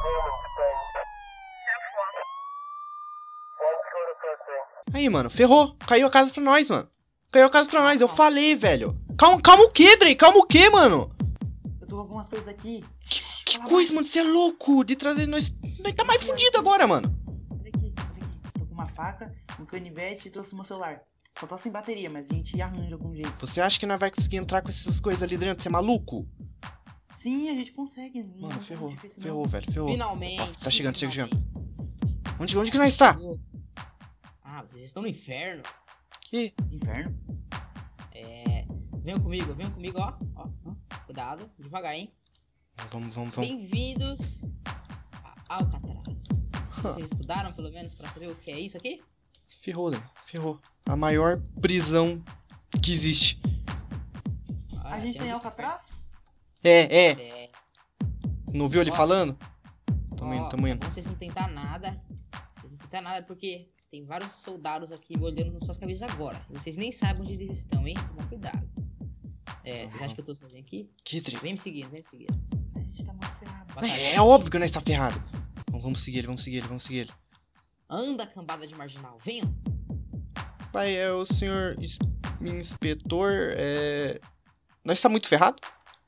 Aí, mano, ferrou. Caiu a casa pra nós, mano. Caiu a casa pra nós, eu falei, velho. Calma o quê, Drey? Calma o quê, mano? Eu tô com algumas coisas aqui. Que coisa, mano? Você é louco de trazer nós. Nós tá mais fudido agora, mano. Olha aqui. Tô com uma faca, um canivete e trouxe meu celular. Só tá sem bateria, mas a gente arranja de algum jeito. Você acha que nós vai conseguir entrar com essas coisas ali dentro? Você é maluco? Sim, a gente consegue. Não Mano, é ferrou. difícil, não. Ferrou, velho. Ferrou. Finalmente. Ó, tá chegando, finalmente. Onde que nós tá? Chegou. Ah, vocês estão no inferno. Que? Inferno? Venham comigo, ó. Cuidado, devagar, hein. Vamos. Bem-vindos a Alcatraz. Vocês estudaram, pelo menos, pra saber o que é isso aqui? Ferrou, Drey. Ferrou. A maior prisão que existe. A gente tem Alcatraz? É. Não viu ele falando? Tamo indo. É bom vocês não tentar nada. Vocês não tentar nada porque tem vários soldados aqui olhando nas suas cabeças agora. E vocês nem sabem onde eles estão, hein? Toma cuidado. Vocês acham que eu tô sozinho aqui? Que, Drey? Vem me seguir. A gente tá muito ferrado. É óbvio que nós tá ferrado. Vamos seguir ele. Anda, cambada de marginal. Venham. Pai, é o senhor inspetor, Nós tá muito ferrado?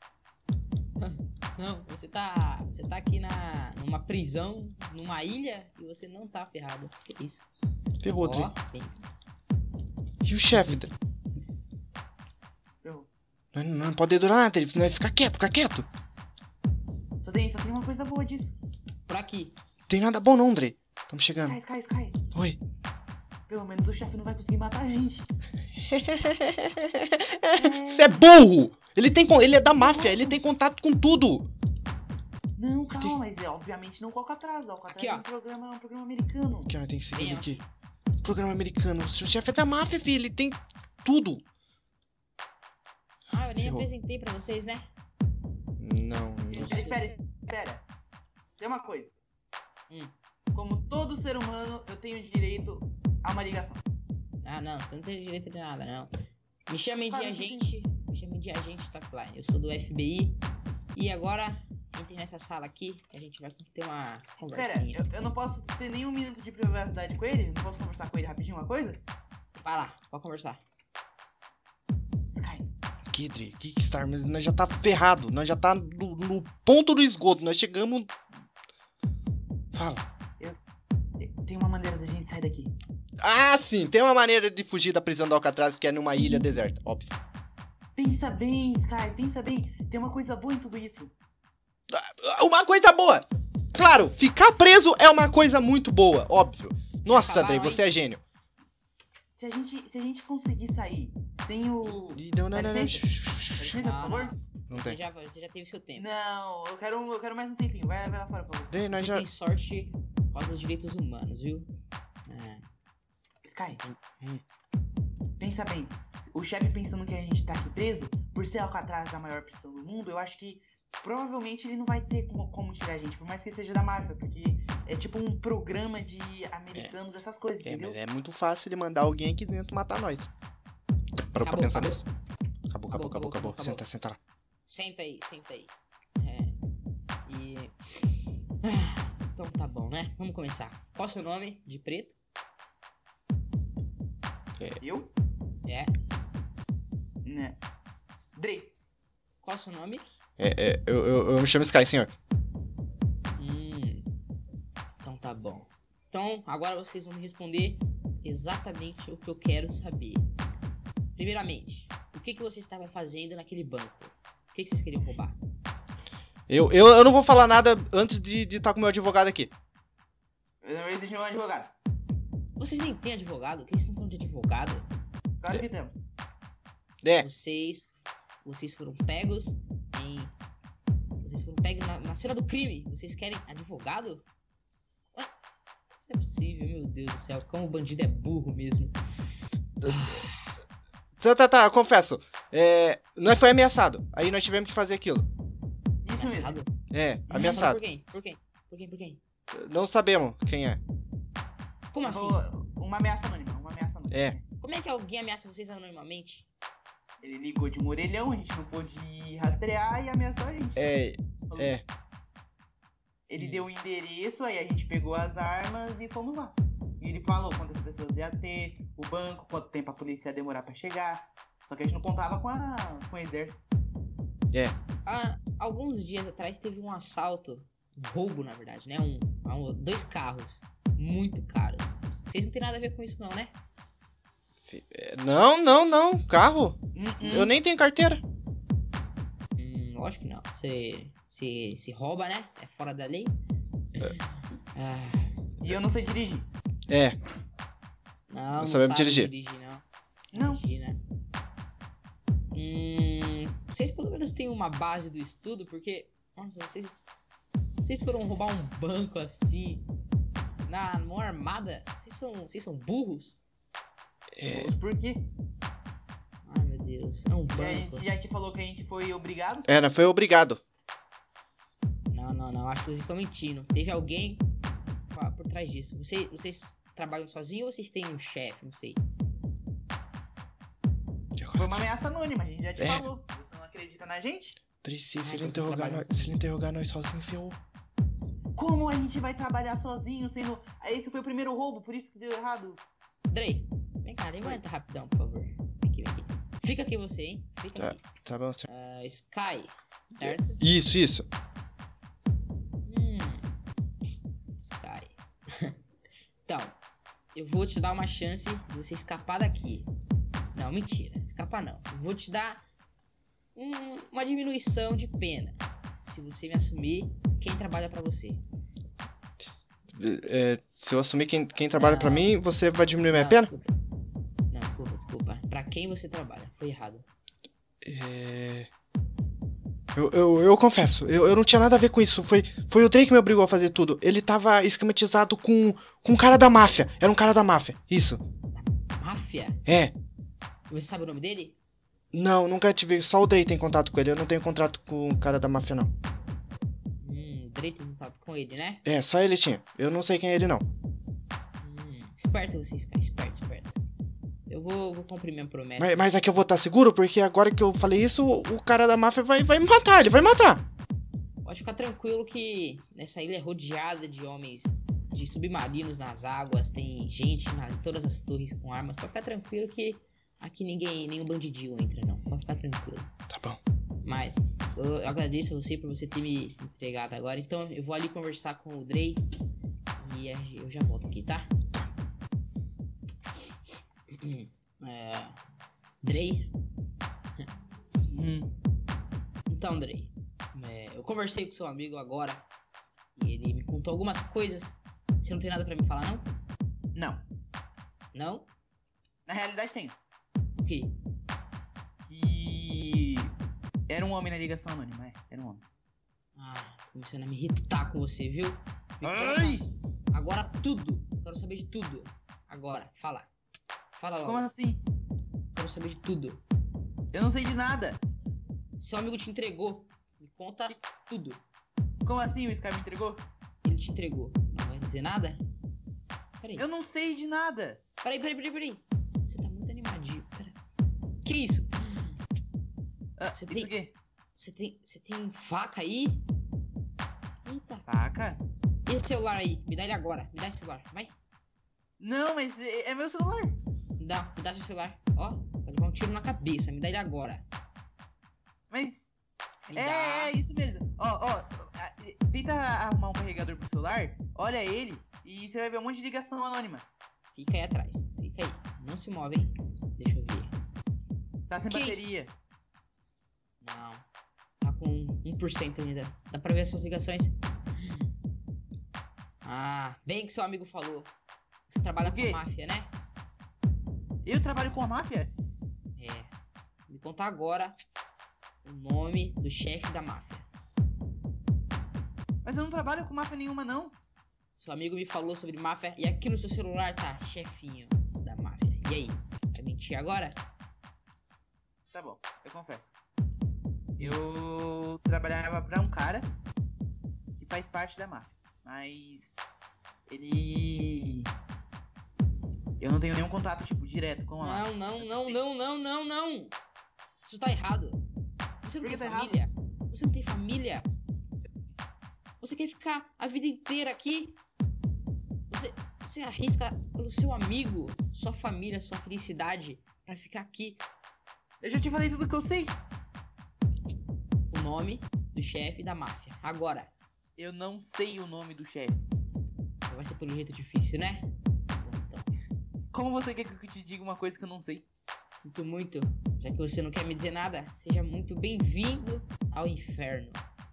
Não, você tá aqui numa prisão, numa ilha, e você não tá ferrado. Que isso? Ferrou, Drey. Vem. E o chefe, Drey? Ferrou. Não pode durar nada, ele vai ficar quieto. Só tem uma coisa boa disso. Por aqui. Tem nada bom não, Drey. Tamo chegando. Sky. Oi. Pelo menos o chefe não vai conseguir matar a gente. Você é burro! Ele é da máfia, ele tem contato com tudo. Não, calma, mas obviamente não com o Alcatraz. O Alcatraz Aqui, é ó. um programa americano. Aqui, ó, tem que seguir Venham aqui. Programa americano. O chefe é da máfia, filho. Ele tem tudo. Ah, eu nem Ferrou. apresentei pra vocês, né? Não sei. Espera. Tem uma coisa. Hum. Como todo ser humano, eu tenho direito a uma ligação. Ah, não, você não tem direito de nada, não. Me chamem de Fala, agente. Me chamem de agente Topline. Eu sou do FBI. E agora, entrem nessa sala aqui que a gente vai ter uma Espera, conversinha. eu não posso ter nem um minuto de privacidade com ele? Não posso conversar com ele rapidinho uma coisa? Vai lá, pode conversar. Sky, Que, Drey? Que Star? Mas nós já tá ferrado. Nós já tá no ponto do esgoto. Nós chegamos... Fala. tem uma maneira da gente sair daqui. Ah, sim. Tem uma maneira de fugir da prisão do Alcatraz que é numa ilha deserta. Óbvio. Pensa bem, Sky, pensa bem. Tem uma coisa boa em tudo isso. Uma coisa boa. Claro, ficar preso é uma coisa muito boa. Óbvio. Nossa, acabaram, Drey, hein? você é gênio. Se a gente conseguir sair sem o... Ih, Não. Dá licença, por favor? Não Você tem. já teve seu tempo. Não, eu quero mais um tempinho. Vai lá fora, por favor. Drey, nós Você já... tem sorte por causa dos direitos humanos, viu? Sky, Hum. pensa bem. O chefe pensando que a gente tá aqui preso, por ser Alcatraz a maior prisão do mundo, eu acho que provavelmente ele não vai ter como tirar a gente, por mais que ele seja da máfia, porque é tipo um programa de americanos, essas coisas, entendeu? Mas é muito fácil ele mandar alguém aqui dentro matar nós. Parou pra Acabou, pensar acabou. nisso? Acabou. Senta lá. Senta aí. Então tá bom, né? Vamos começar. Qual é o seu nome? De preto? Eu? É. Né. Drey. Qual é o seu nome? Eu me chamo Sky, senhor. Então tá bom. Então, agora vocês vão me responder exatamente o que eu quero saber. Primeiramente, o que você estava fazendo naquele banco? O que vocês queriam roubar? Eu não vou falar nada antes de estar com o meu advogado aqui. Não existe um advogado. Vocês nem têm advogado? O que vocês estão falando de advogado? Claro que temos. Vocês foram pegos Vocês foram pegos na cena do crime. Vocês querem advogado? Isso é possível, meu Deus do céu. Como o bandido é burro mesmo. Tá, eu confesso. Nós foi ameaçado. Aí nós tivemos que fazer aquilo. Isso mesmo. Ameaçado? Ameaçado. Por quem? Não sabemos quem é. Como assim? Uma ameaça anônima. Como é que alguém ameaça vocês anonimamente? Ele ligou de um orelhão, a gente não pôde rastrear e ameaçou a gente. É. Ele deu o endereço, aí a gente pegou as armas e fomos lá. E ele falou quantas pessoas ia ter, o banco, quanto tempo a polícia ia demorar pra chegar. Só que a gente não contava com o exército. Há alguns dias atrás teve um assalto, um roubo na verdade, né? Dois carros muito caros. Vocês não tem nada a ver com isso não, né? Não. Carro? Eu nem tenho carteira. Lógico que não. Você se rouba, né? É fora da lei. E eu não sei dirigir. Não, Eu não sabemos sabe dirigir. Não. Dirigir, né? Vocês pelo menos têm uma base do estudo, porque... Nossa, vocês foram roubar um banco assim, numa armada? Vocês são burros? Por quê? Ai, meu Deus. É um A banco. gente já te falou que a gente foi obrigado? Foi obrigado. Não. Acho que vocês estão mentindo. Teve alguém por trás disso. Vocês trabalham sozinhos ou vocês têm um chefe? Não sei. Foi uma ameaça anônima, a gente já te falou. Você não acredita na gente? Se Ai, ele vocês interrogar trabalham nós, se ele interrogar nós sozinho, ferrou. Como a gente vai trabalhar sozinho, sendo... Esse foi o primeiro roubo, por isso que deu errado. Drey, vem cá, levanta rapidão, por favor. Vem aqui. Fica aqui você, hein? Fica aqui. Tá bom, senhor. Sky, certo? Isso. Sky. Então, eu vou te dar uma chance de você escapar daqui. Não, mentira. Escapar não. Eu vou te dar uma diminuição de pena. Se você me assumir quem trabalha pra você. Se eu assumir quem trabalha pra mim, você vai diminuir minha pena? Desculpa. Pra quem você trabalha? Foi errado. Eu confesso, eu não tinha nada a ver com isso. Foi o Drake que me obrigou a fazer tudo. Ele tava esquematizado com um cara da máfia. Era um cara da máfia, isso. Máfia? Você sabe o nome dele? Não, nunca tive. Só o Drake tem contato com ele. Eu não tenho contrato com o cara da máfia, não. Drake tem contato com ele, né? Só ele tinha. Eu não sei quem é ele, não. Esperto você, Sky. Esperto. Eu vou cumprir minha promessa. Mas aqui eu vou estar seguro, porque agora que eu falei isso, o cara da máfia vai me matar. Ele vai matar. Pode ficar tranquilo que nessa ilha é rodeada de homens, de submarinos nas águas. Tem gente em todas as torres com armas. Pode ficar tranquilo que aqui nenhum bandidinho entra, não. Pode ficar tranquilo. Tá bom. Mas eu agradeço a você por você ter me entregado agora. Então eu vou ali conversar com o Drey e eu já volto aqui, tá? Drey? Então, Drey, eu conversei com seu amigo agora e ele me contou algumas coisas. Você não tem nada pra me falar, não? Não. Não? Na realidade tenho. O quê? Que... Era um homem na ligação anônima, era um homem. Tô começando a me irritar com você, viu? Ai! Agora tudo. Quero saber de tudo. Agora, fala. Fala logo. Como assim? Quero saber de tudo. Eu não sei de nada. Seu amigo te entregou. Me conta tudo. Como assim o Sky me entregou? Ele te entregou. Não vai dizer nada? Peraí. Eu não sei de nada. Peraí. Você tá muito animadinho. Pera. Que isso? Você Isso o quê? Você tem faca aí? Eita. Faca? E esse celular aí? Me dá ele agora. Me dá esse celular. Vai. Não, mas é meu celular. Me dá seu celular. Ó, vai levar um tiro na cabeça. Me dá ele agora. Mas... Me dá. É isso mesmo. Ó, tenta arrumar um carregador pro celular, olha ele e você vai ver um monte de ligação anônima. Fica aí atrás. Fica aí. Não se move, hein? Deixa eu ver. Tá sem Que bateria. Não. Tá com 1% ainda. Dá pra ver as suas ligações? Bem que seu amigo falou. Você trabalha O quê? com máfia, né? Eu trabalho com a máfia? Me conta agora o nome do chefe da máfia. Mas eu não trabalho com máfia nenhuma, não. Seu amigo me falou sobre máfia e aqui no seu celular tá chefinho da máfia. E aí? Vai mentir agora? Tá bom, eu confesso. Eu trabalhava pra um cara que faz parte da máfia. Mas ele... Eu não tenho nenhum contato, tipo, direto com a máfia. Não. Isso tá errado. Você não Por que tem tá família. Você não tem família. Você quer ficar a vida inteira aqui? Você arrisca pelo seu amigo, sua família, sua felicidade pra ficar aqui. Eu já te falei tudo que eu sei. O nome do chefe da máfia. Agora. Eu não sei o nome do chefe. Vai ser pelo jeito difícil, né? Então. Como você quer que eu te diga uma coisa que eu não sei? Sinto muito. Já que você não quer me dizer nada, seja muito bem-vindo ao inferno.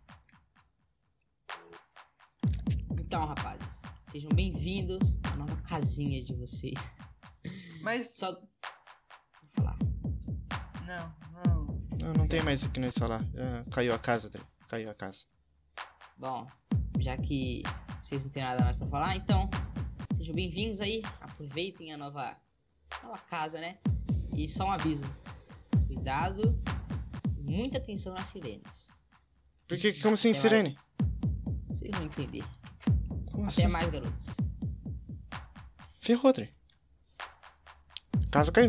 Então, rapazes, sejam bem-vindos à nova casinha de vocês. Mas... Só... Vou falar. Não tem mais o que nós falar. Caiu a casa, Dre. Caiu a casa. Bom, já que vocês não têm nada mais pra falar, então sejam bem-vindos aí. Aproveitem a nova casa, né? E só um aviso. Cuidado. Muita atenção nas sirenes. Por que? Como assim, Até sirene? mais. Vocês vão entender. Como Até assim? mais, garotos. Ferrou, Dre. Casa caiu.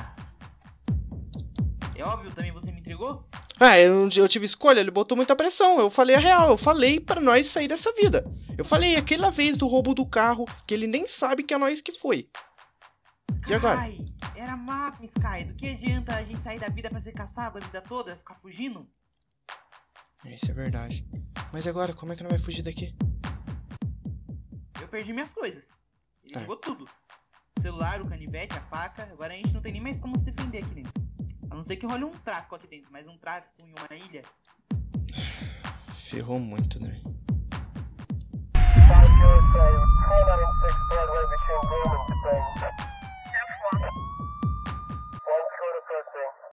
É óbvio, também você me entregou? Eu tive escolha, ele botou muita pressão. Eu falei a real, eu falei pra nós sair dessa vida. Eu falei aquela vez do roubo do carro, que ele nem sabe que é nós que foi. E agora? Sky, era máfia, Sky. Do que adianta a gente sair da vida pra ser caçado a vida toda, ficar fugindo? Isso é verdade. Mas agora, como é que não vai fugir daqui? Eu perdi minhas coisas. Ele Tá. pegou tudo. O celular, o canivete, a faca. Agora a gente não tem nem mais como se defender aqui dentro. A não ser que role um tráfico aqui dentro. Mas um tráfico em uma ilha... Ferrou muito, né? South Shore, 496 Broadway between Boom and Spain.